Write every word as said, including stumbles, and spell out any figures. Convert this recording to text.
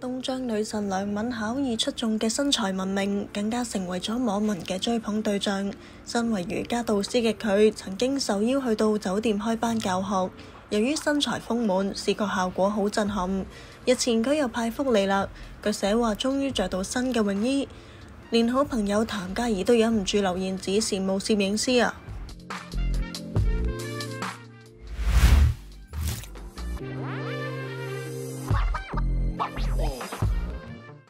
東張女神梁敏巧以出眾嘅身材聞名，更加成為咗網民嘅追捧對象。身為瑜伽導師嘅佢，曾經受邀去到酒店開班教學。由於身材豐滿，視覺效果好震撼。日前佢又派福利啦，佢寫話終於着到新嘅泳衣，連好朋友譚嘉儀都忍唔住留言指羨慕攝影師啊！